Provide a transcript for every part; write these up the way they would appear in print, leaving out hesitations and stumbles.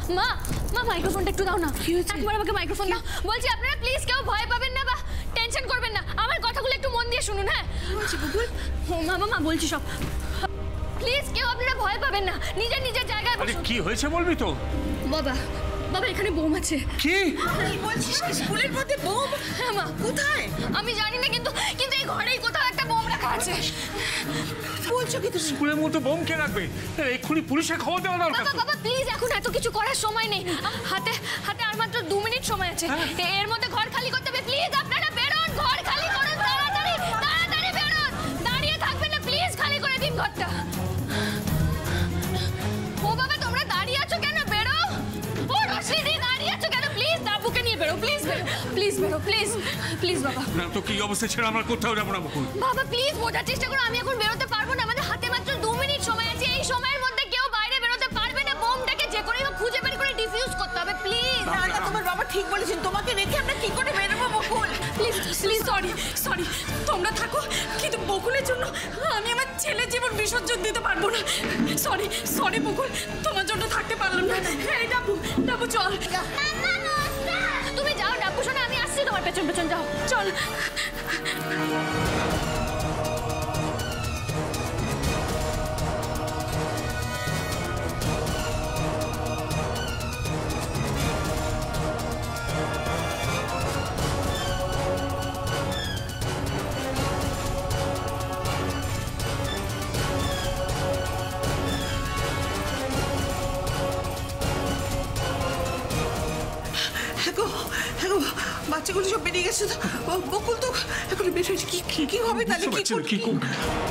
মা মা মাইক্রোফোনটা একটু দাও না। একবার আমাকে মাইক্রোফোন দাও। বলছি আপনারা প্লিজ কেউ ভয় পাবেন না বা টেনশন করবেন না, আমার কথাগুলো একটু মন দিয়ে শুনুন। হ্যাঁ বলছি বকুল। মা মা বলছি সব, প্লিজ কেউ আপনারা ভয় পাবেন না, নিজের নিজের জায়গায় বসুন। কি হয়েছে বলবি তো? বাবা বাবা এখানে বোম আছে। কি বলছিস? স্কুলের মধ্যে বোম? হ্যাঁ মা। কোথায়? আমি জানি না, কিন্তু কিন্তু এই ঘরেই কোথাও একটা বোম রাখা আছে। বলছো কি তুমি? স্কুলের মধ্যে বোম কে রাখবে? এক্ষুনি পুলিশে খবর দেওয়া দরকার। বাবা বাবা প্লিজ এখন এত কিছু করার সময় নেই, হাতে হাতে আর মাত্র 2 মিনিট সময় আছে। এর মধ্যে ঘর খালি করতে হবে। প্লিজ আপনারা বেরোন, ঘর খালি করুন তাড়াতাড়ি, তাড়াতাড়ি বেরোন। দাঁড়িয়ে থাকবেন না, প্লিজ খালি করে দিন ঘরটা। ও বাবা তোমরা দাঁড়িয়ে আছো কেন? বেরো। ও রশিদি দাঁড়িয়ে আছো কেন? প্লিজ দাবুকে নিয়ে বেরো, প্লিজ বেরো, প্লিজ বেরো, প্লিজ প্লিজ বাবা। না তো কি অবস্থা ছেড়ে আমরা কোথাও যাবো না বকুল। বাবা প্লিজ বোঝার চেষ্টা করো, আমি এখন বেরোতে পারবো না, আমাদের হাতে মাত্র 2 মিনিট সময় আছে। এই সময়ের মধ্যে কেউ বাইরে বেরোতে পারবে না। বোমটাকে যে করেই হোক খুঁজে বের করে ডিফিউজ করতে হবে প্লিজ। না না, তোমার বাবা ঠিক বলেছেন, তোমাকে রেখে আমরা কি করে বেরোবো Bakul? Please please sorry sorry, তোমরা থাকো, কিন্তু বকুলের জন্য আমি আমার ছেলের জীবন বিসর্জন দিতে পারবো না। সরি সরি বকুল, তোমার জন্য থাকতে পারলাম না। এই ডাবু ডাবু চল। তুমি যাও ডাব্বু শোনা, আমি আসছি তোমার পেছন পেছন, যাও চল। বাচ্চাগুলো সব বেরিয়ে গেছে তো, বকুল তো এখন বের হয়েছে। কি হবে তাহলে? কি করবে?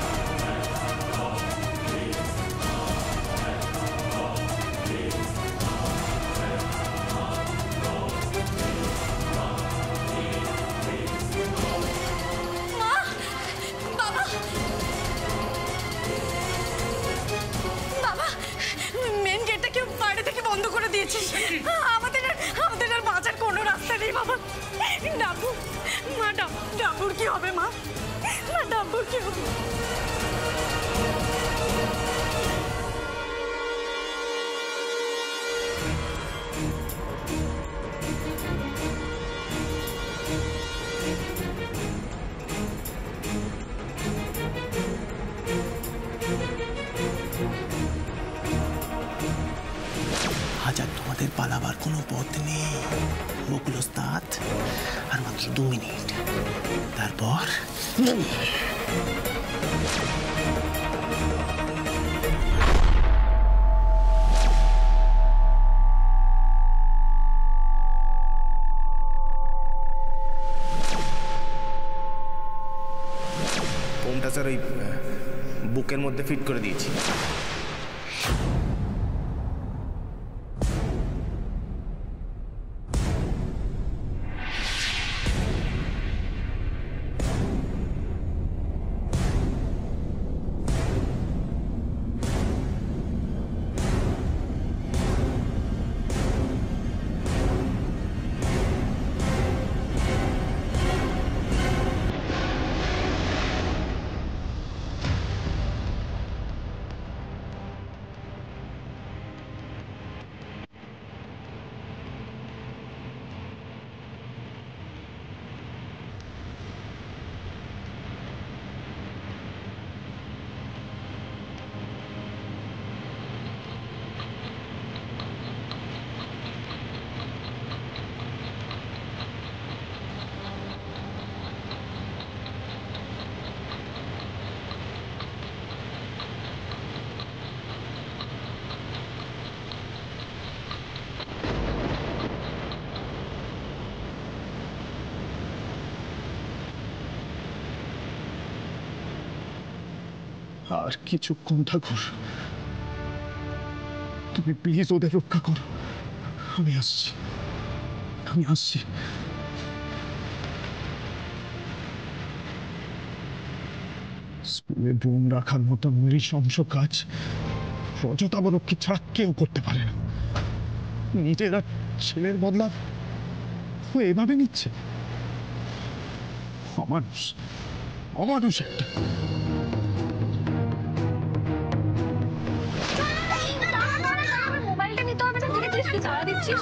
বাবা মেন গেটটা কেউ বাইরে থেকে বন্ধ করে দিয়েছে। আমাদের আর বাঁচার কোনো রাস্তা নেই বাবা। ডাবু মা, ডাবুর কি হবে মা? ডাবুর কি হবে? আজ আর তোমাদের পালাবার কোনো পথ নেই বকুল ওস্তাদ। আর মাত্র 2 মিনিট, তারপর বোমটা স্যার ওই বুকের মধ্যে ফিট করে দিয়েছি। আর কিছুক্ষণ ঠাকুর, তুমি প্লিজ ওদের রক্ষা করো। আমি আসছি। স্কুলে বোম রাখার মতো নৃশংস কাজ রজতাবরক্ষী ছাড়া কেউ করতে পারে না। নিজেরা ছেলের বদলা এভাবে নিচ্ছে। অমানুষ একটা। মোবাইলটা নিতে হবে না, ধীরে ধীরে শুধু তাড়া দিচ্ছিস?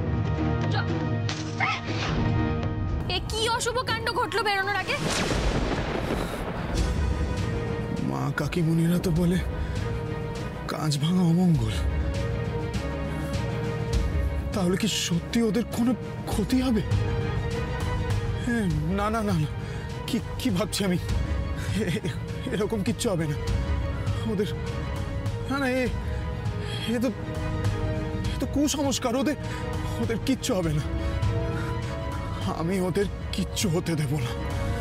এ কি অশুভ কাণ্ড ঘটলো বেরোনোর আগে? মা কাকিমুনিরা তো বলে কাঁচ ভাঙা অমঙ্গল। তাহলে কি সত্যি ওদের কোনো ক্ষতি হবে? হ্যাঁ, না না না না, কি ভাবছি আমি? এরকম কিচ্ছু হবে না ওদের। না না, এ তো কুসংস্কার, ওদের কিচ্ছু হবে না। আমি ওদের কিচ্ছু হতে দেব না।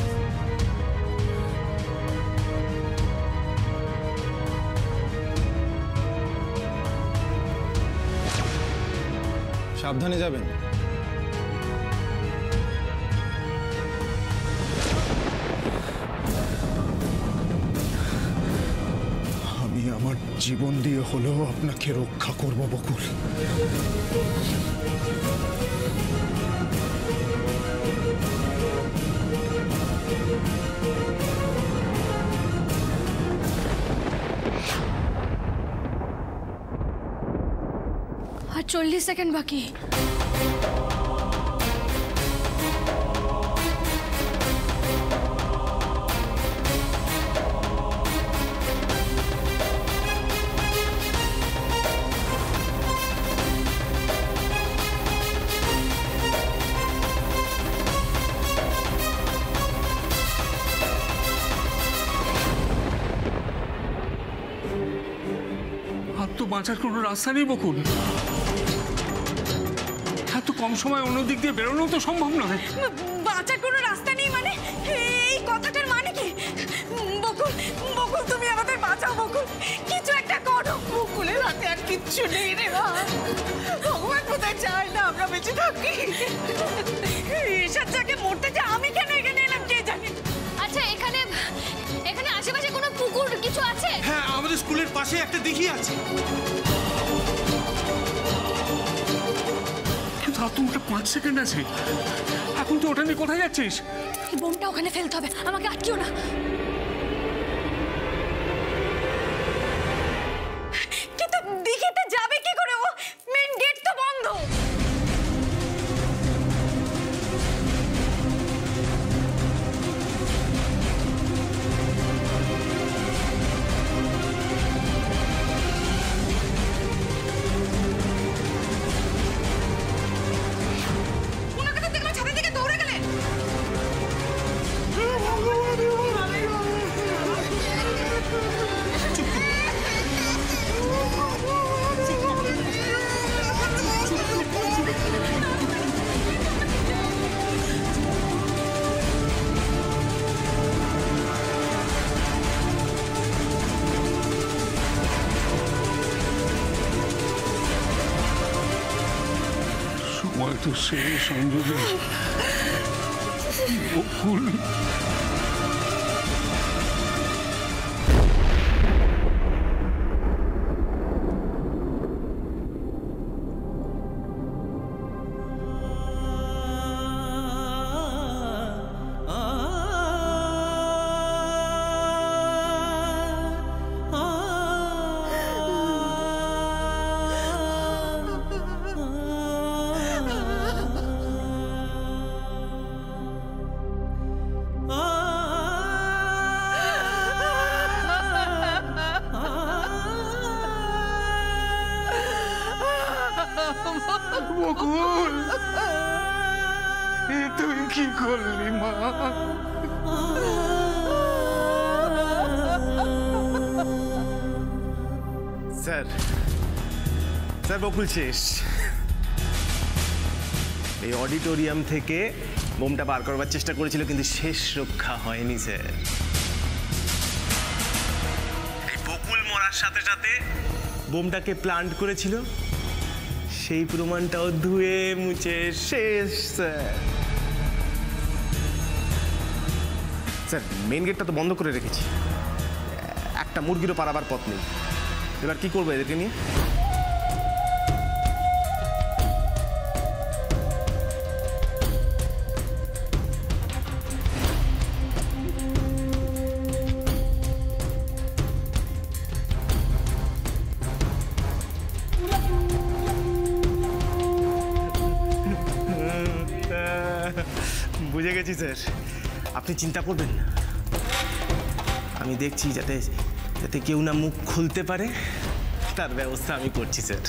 সাবধানে যাবেন। আমি আমার জীবন দিয়ে হলেও আপনাকে রক্ষা করব বকুল। আর 40 সেকেন্ড বাকি। আর তো বাঁচার কোনো রাস্তা নেই বকুল। এত কম সময় অন্য দিক দিয়ে বেরোনো তো সম্ভব নয়। বাঁচার কোনো রাস্তা নেই মানে? এই কথাটার মানে কি? বকুল, বকুল তুমি আমাদের বাঁচাও বকুল, কিছু একটা করো। বকুলের হাতে আর কিচ্ছু নেই রে মা। ভগবান কোথায় চায় না আমরা বেঁচে থাকি। ঈশার যাকে মরতে চায়, আমি কেন এখানে এলাম কে জানে। আচ্ছা, এখানে আশেপাশে কোনো পুকুর কিছু আছে? হ্যাঁ, আমাদের স্কুলের পাশে একটা দিঘি আছে। কিন্তু আর তো ওটা 5 সেকেন্ড আছে। এখন তো ওটা নিয়ে কোথায় যাচ্ছিস? এই বোমটা ওখানে ফেলতে হবে, আমাকে আটকিও না। কিন্তু দিঘিতে যাবে কি করে? ও মেন গেট তো বন্ধ। ওনাকে তো দেখলাম ছাদের দিকে দৌড়ে গেলেন। সময় তো শেষ অঞ্জলি। বকুল, বকুল, এ তুই কি করলি মা? স্যার, বকুল শেষ। এই অডিটোরিয়াম থেকে বোমটা বার করবার চেষ্টা করেছিল, কিন্তু শেষ রক্ষা হয়নি স্যার। এই বকুল মরার সাথে সাথে বোমটাকে প্লান্ট করেছিল, সেই প্রমাণটাও ধুয়ে মুছে শেষ স্যার। স্যার, মেন গেটটা তো বন্ধ করে রেখেছি, একটা মুরগিরও পারাবার পথ নেই। এবার কি করবো এদেরকে নিয়ে? বুঝে গেছি স্যার, আপনি চিন্তা করবেন না, আমি দেখছি যাতে যাতে কেউ না মুখ খুলতে পারে তার ব্যবস্থা আমি করছি স্যার।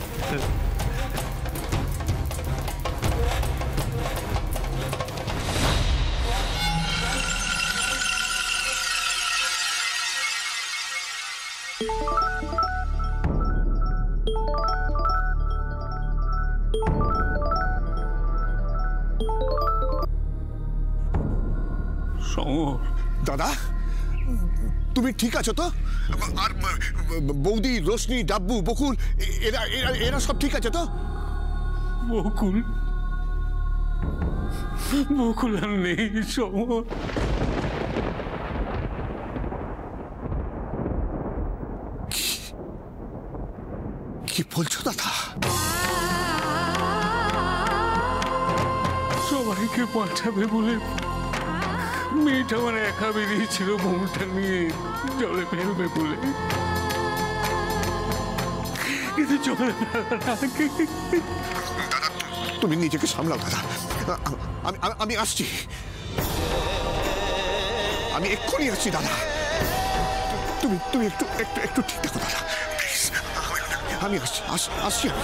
দাদা, তুমি ঠিক আছো তো? আর বৌদি, রোশনি, ডাব্বু, বকুল এরা এরা এরা সব ঠিক আছে তো? বকুল বকুল আর নেই সমর। কি বলছো দাদা? সবাইকে বাঁচাবে বলে মেয়েটা আমার একা বেরিয়েছিল বউটা নিয়ে জলে ফেলবে বলে, কিন্তু জলে ফেলার আগে। দাদা, তুমি নিজেকে সামলাও দাদা, আমি আসছি, আমি এক্ষুনি আসছি দাদা। তুমি তুমি একটু একটু একটু ঠিক থাকো দাদা, প্লিজ। আমি আসছি আসছি আমি।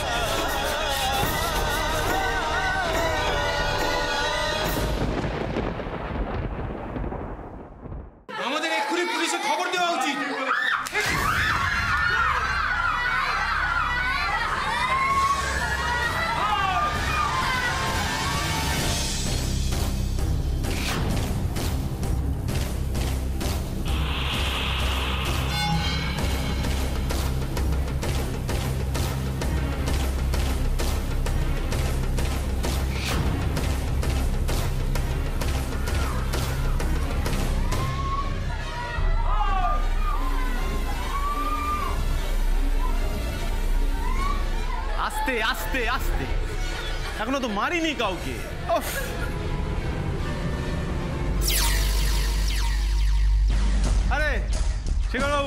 আমাদের এক্ষুনি পুলিশে খবর দেওয়া উচিত। আস্তে আস্তে আস্তে, এখনো তো মারিনি কাউকে। আরে শেখর বাবু,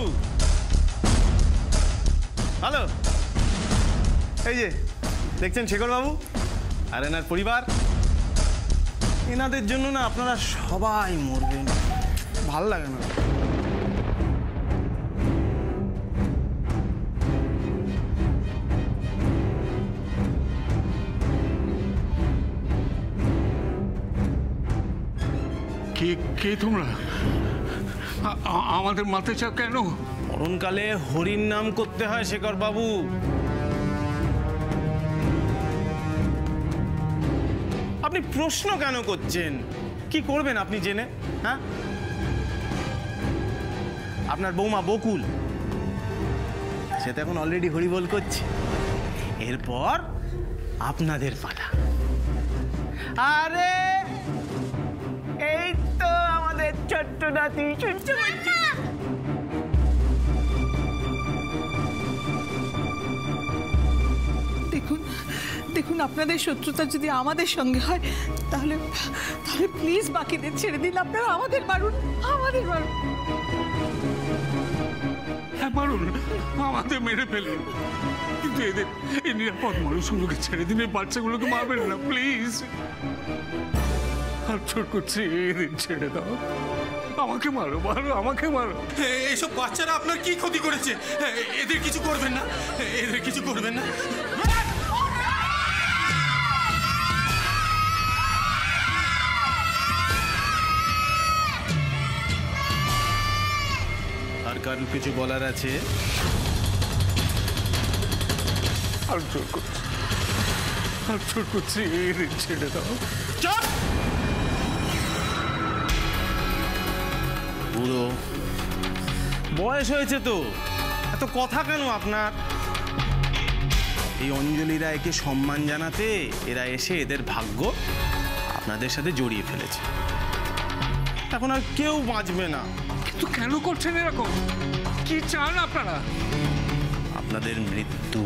হ্যালো। এই যে দেখছেন শেখর বাবু আর এনার পরিবার, এনাদের জন্য না আপনারা সবাই মরবেন, ভাল লাগে না। কে তোমরা? আমাদের মারতে চাও কেন? মরণকালে হরির নাম করতে হয় শেখর বাবু। আপনি প্রশ্ন কেন করছেন? কি করবেন আপনি জেনে? হ্যাঁ, আপনার বৌমা বকুল সে তো এখন অলরেডি হরিবোল করছে, এরপর আপনাদের পালা। আরে এই তো আমাদের ছোট্ট নাতি শুনতে পাচ্ছি। দেখুন দেখুন, আপনাদের শত্রুতা যদি আমাদের সঙ্গে হয় তাহলে তাহলে প্লিজ বাকিদের ছেড়ে দিন। আপনারা আমাদের মারুন, আমাদের মারুন। হ্যাঁ মারুন, আমাদের মেরে ফেলুন, কিন্তু এদের এই নিরাপদ মানুষগুলোকে ছেড়ে দিন, এই বাচ্চাগুলোকে মারবেন না প্লিজ। হাত ছোট করছি, এদের ছেড়ে দাও। আমাকে মারো মারো, আমাকে মারো। এইসব বাচ্চারা আপনার কি ক্ষতি করেছে? এদের কিছু করবেন না, এদের কিছু করবেন না। আর কারো কিছু বলার আছে? হাত ছোট করছি, হাত ছোট করছি, এদের ছেড়ে দাও। চুপ! বুড়ো বয়স হয়েছে তো, এত কথা কেন আপনার? এই অঞ্জলি রায়কে সম্মান জানাতে এরা এসে এদের ভাগ্য আপনাদের সাথে জড়িয়ে ফেলেছে, এখন আর কেউ বাঁচবে না। কিন্তু কেন করছেন এরকম? কি চান আপনারা? আপনাদের মৃত্যু।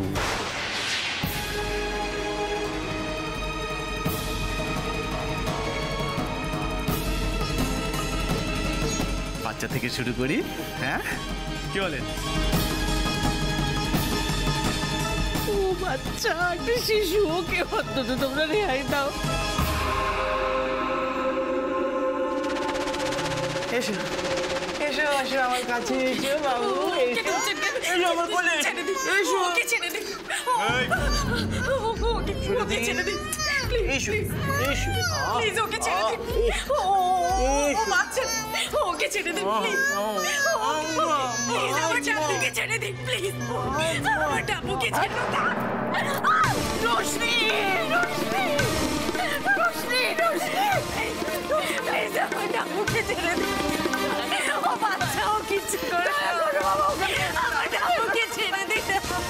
বাচ্চা থেকে শুরু করি, হ্যাঁ কি বলেন? ও বাচ্চা, একটা শিশু, ওকে অন্তত তোমরা রেহাই দাও। এসো এসো এসো আমার কাছে এসো বাবু এসো এসো আমার কোলে এসো ওকে ছেড়ে দিন ওকে ছেড়ে দিন এসো এসো প্লিজ ওকে ছেড়ে দিন ও বাচ্চা ওকে ছেড়ে দিন প্লিজ আমার ডাবুকে ছেড়ে দিন প্লিজ আমার ডাবুকে ছেড়ে দিন রোশনি রোশনি রোশনি রোশনি প্লিজ আমার ডাবুকে ছেড়ে দিন ও বাচ্চা ও কিছু করে আমার ডাবুকে ছেড়ে দিন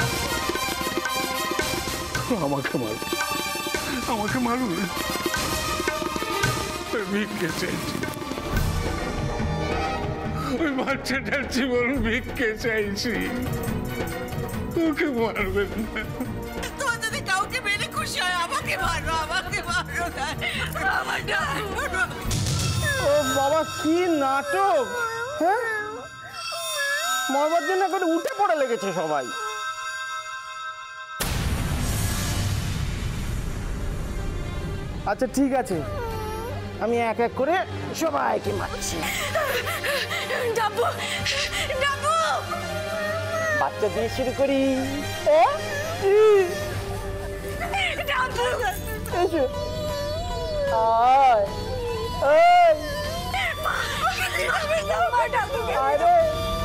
আমাকে মারুন আমাকে মারুন ভিক্ষে চাইছি ওই বাচ্চাটার জীবন ভিক্ষে চাইছি ওকে মারবেন না তোমার যদি কাউকে মেরে খুশি হয় আমাকে মারো আমার ডাবু। ও বাবা কি নাটক হ্যাঁ মরবার জন্য করে উঠে পড়ে লেগেছে সবাই আচ্ছা ঠিক আছে আমি এক এক করে সবাইকে মারছি ডাবু ডাবু বাচ্চা দিয়ে শুরু করি ডাবু এসো আয় এই আমার ডাবুকে আরে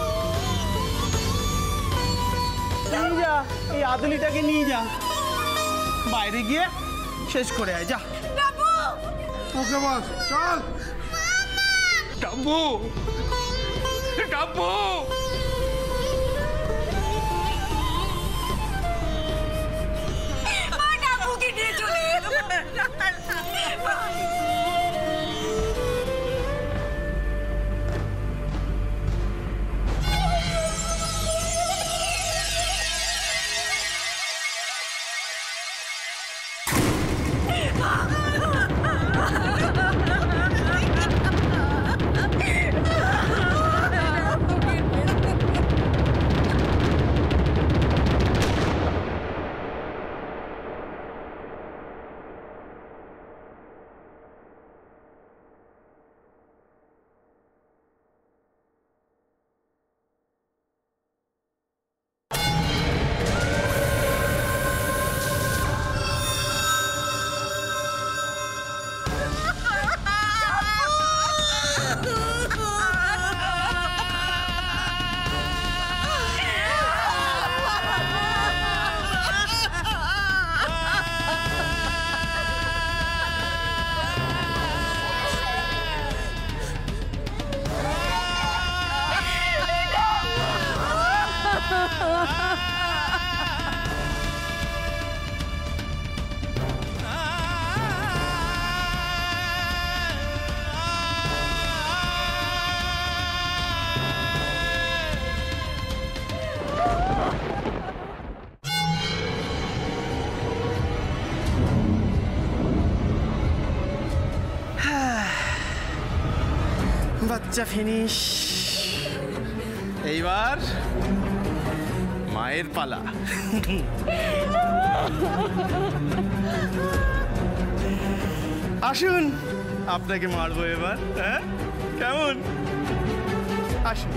নিয়ে যা এই আদলিটাকে নিয়ে যা বাইরে গিয়ে শেষ করে আয় যা ওকে বস চল ডাব্বু ডাব্বু আমার ডাবুকে নিয়ে চলে এলো বাচ্চা ফিনিশ এইবার মায়ের পালা আসুন আপনাকে মারবো এবার হ্যাঁ কেমন আসুন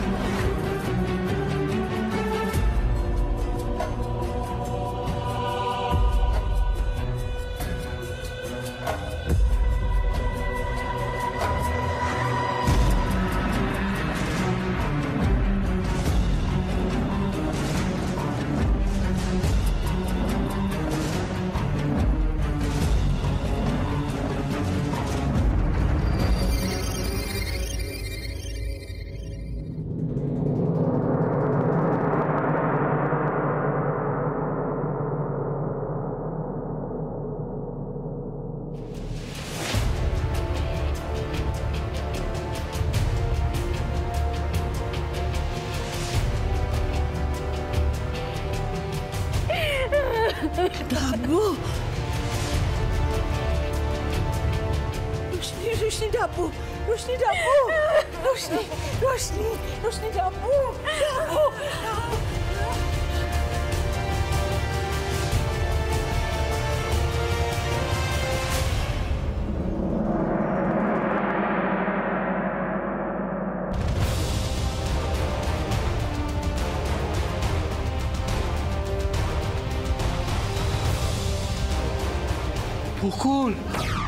ডাবু রোশনি রোশনি ডাবু রোশনি ডাবু রোশনি রোশনি রোশনি ডাবু ডাবু বকুল